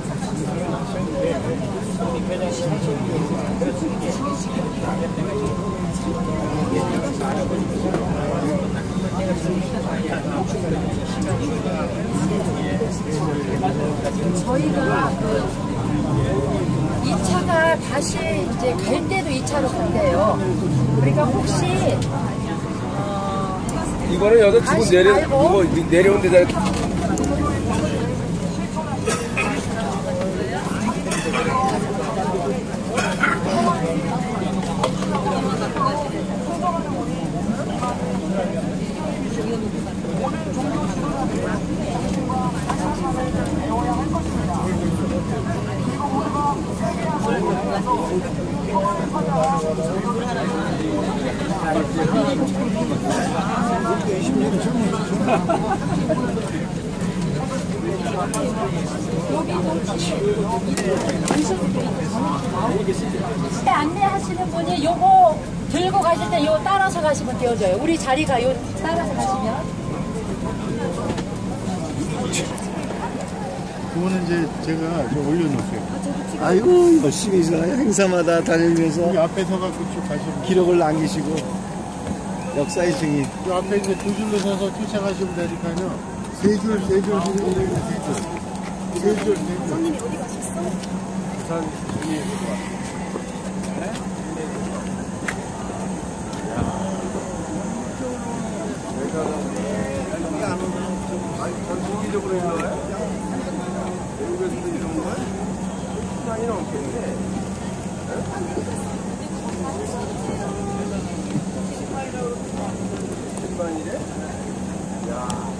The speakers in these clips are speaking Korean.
저희가 이 차가 다시 이제 갈 때도 이 차로 간대요. 그러니까 혹시 이거는 여기서 주고 내려온 데다. 안내하시는 분이 요거 들고 가실 때 요 따라서 가시면 띄워져요. 우리 자리가 요 따라서 가시면. 그거는 이제 제가 좀 올려놓을게요. 아이고 열심히 행사마다 다니면서 여기 앞에 서갖고 쭉 가시면 기록을 남기시고 역사의 증인. 그 앞에 이제 두 줄로 서서 쫓아가시면 되니까요. 세 줄 서시면 되고 세 줄. 선생님이 어디 가셨어? 부산 중에 전국적으로 있는 거야? 외국에서도 이런 거야? 수단이 없겠네. 신반이래? 야.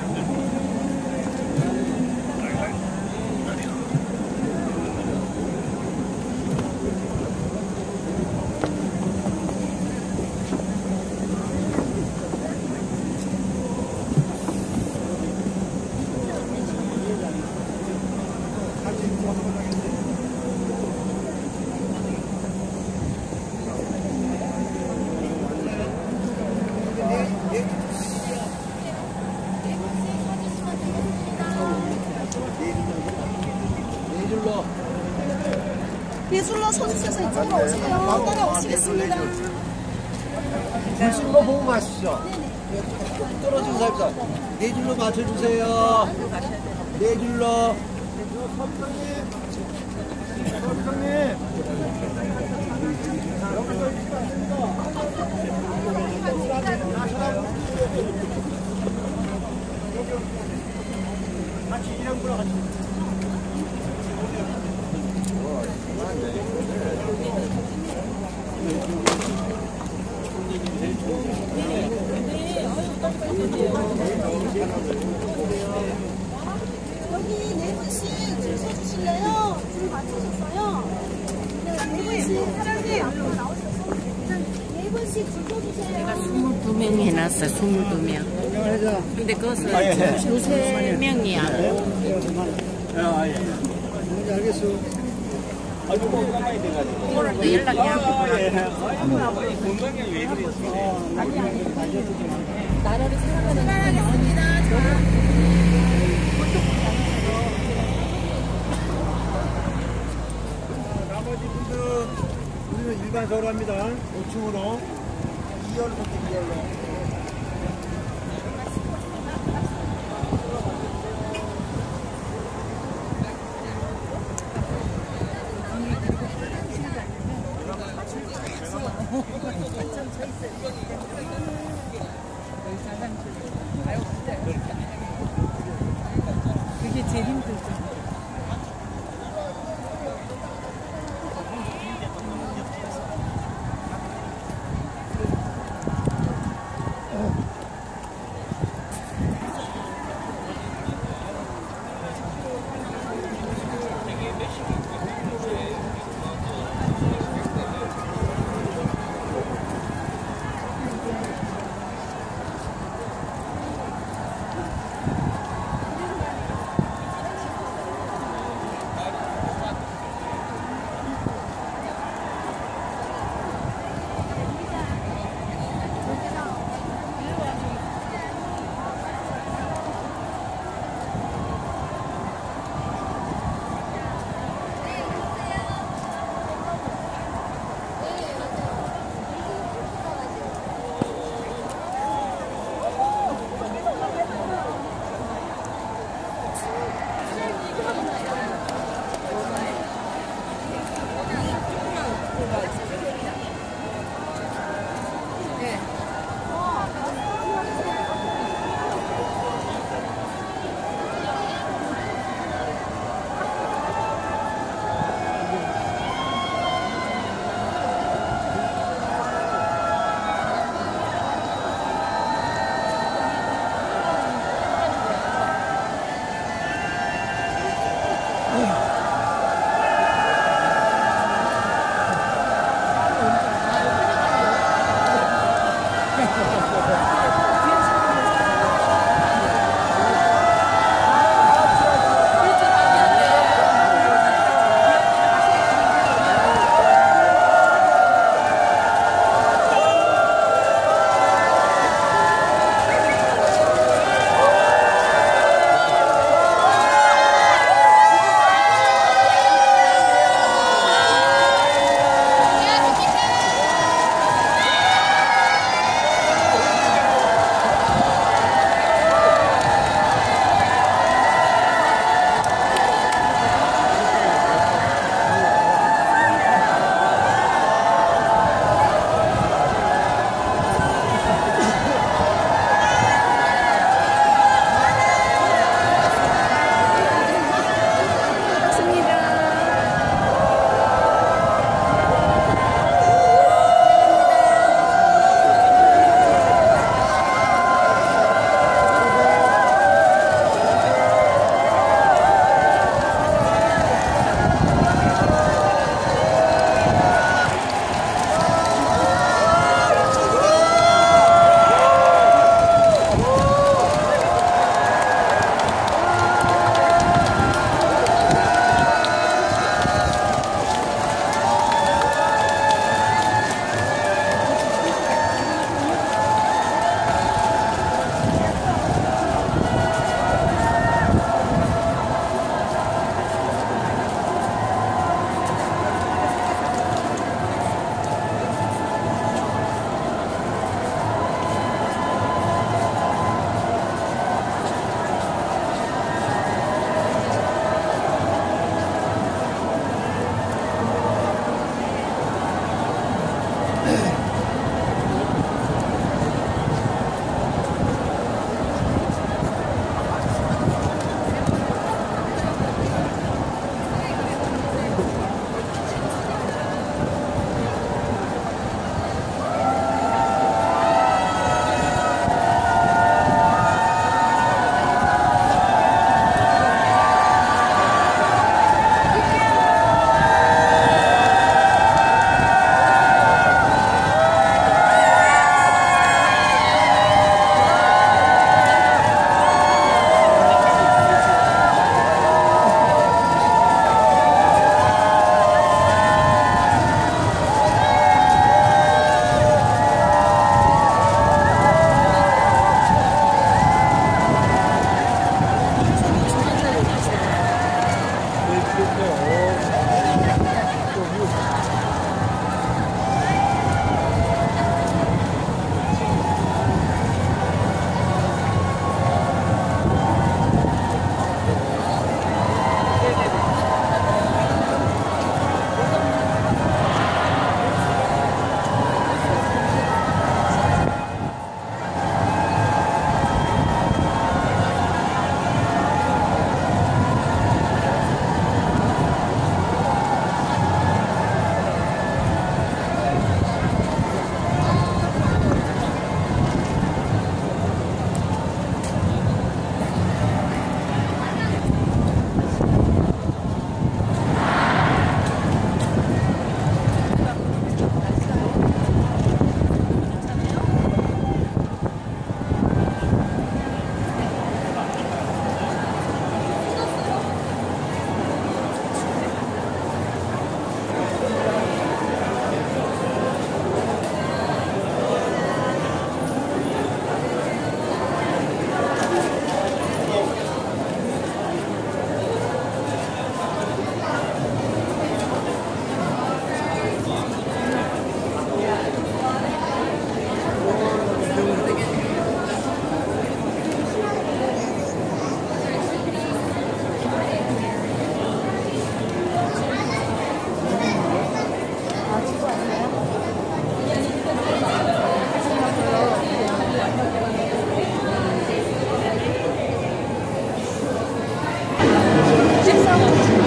예술로 서주셔서 이쪽으로 오세요. 따라오시겠습니다. 보시는 거 보고 가시죠. 떨어진 살짝 네 줄로 맞춰주세요. 네 줄로. 같이 이랑 보러 같이. 여기 네 분씩 줄 서주실래요? 줄 맞추셨어요? 네 분씩 사장님 나오셨어? 네 분씩 줄 서주세요. 내가 22명 해놨어. 22명. 근데 그것은 두세 명이야. 알겠어. 오늘도 연락이 나라를 생각하는 따라하겠습니다. 나머지 분들은 우리는 일반석으로 합니다. 5층으로 2열부터 2열로. 그게 제일 힘들죠.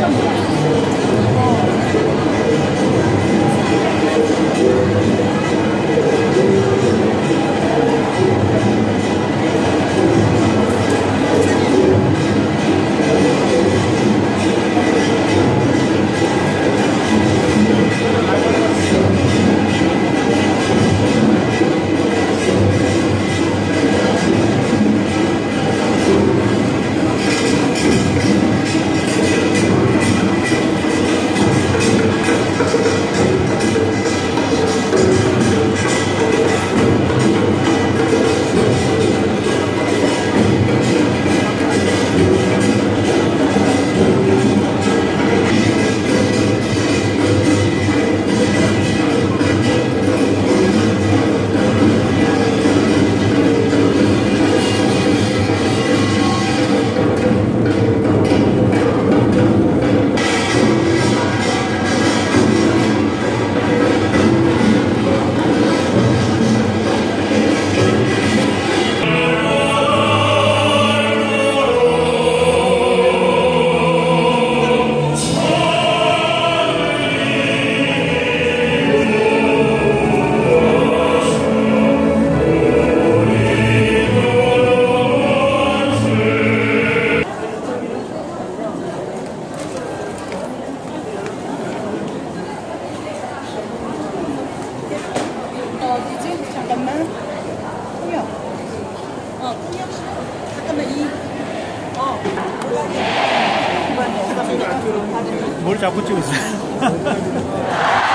뭘 자꾸 찍었어요?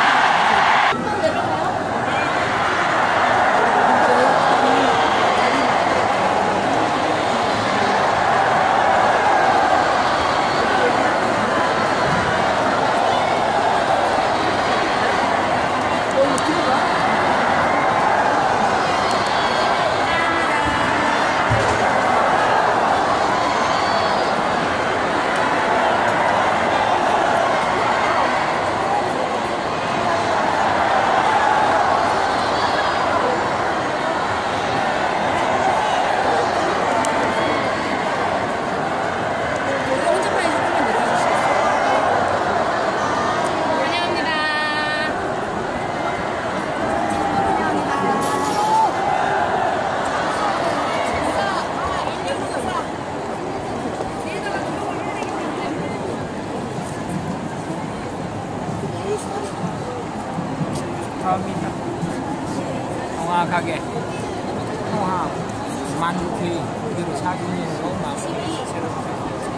처음이다. 정확하게 통합 만국회의 그대로 사진으로 마무리 새롭게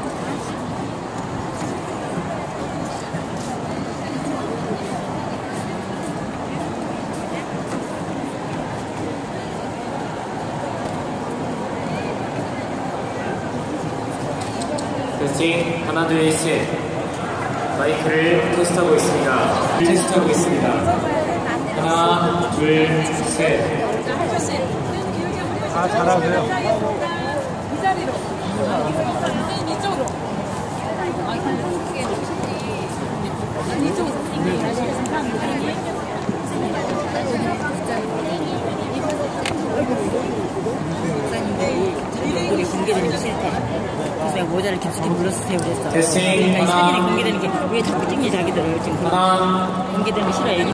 테스팅 하나 둘 셋 마이크를 테스트하고 있습니다. 테스트하고 있습니다. 하나 둘 셋. 아, 잘하세요. 이 자리로. 이쪽으로. 이쪽으로. 얼굴이 공개되는 게 싫대. 그래서 내가 모자를 깊숙이 눌러쓰세요 그랬어. 테스팅 그러니까 이 하나 사진이 공개되는 게 왜 자꾸 찍니 자기들을 지금 하나 공개되는 게 싫어요.